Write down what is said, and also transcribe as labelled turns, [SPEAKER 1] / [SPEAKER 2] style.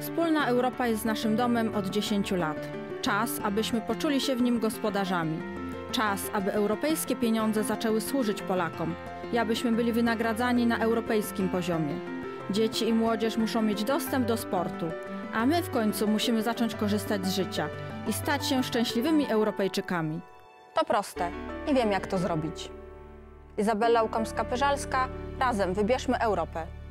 [SPEAKER 1] Wspólna Europa jest naszym domem od 10 lat. Czas, abyśmy poczuli się w nim gospodarzami. Czas, aby europejskie pieniądze zaczęły służyć Polakom i abyśmy byli wynagradzani na europejskim poziomie. Dzieci i młodzież muszą mieć dostęp do sportu, a my w końcu musimy zacząć korzystać z życia i stać się szczęśliwymi Europejczykami.
[SPEAKER 2] To proste. Nie wiem, jak to zrobić. Izabela Łukomska-Pyżalska. Razem wybierzmy Europę.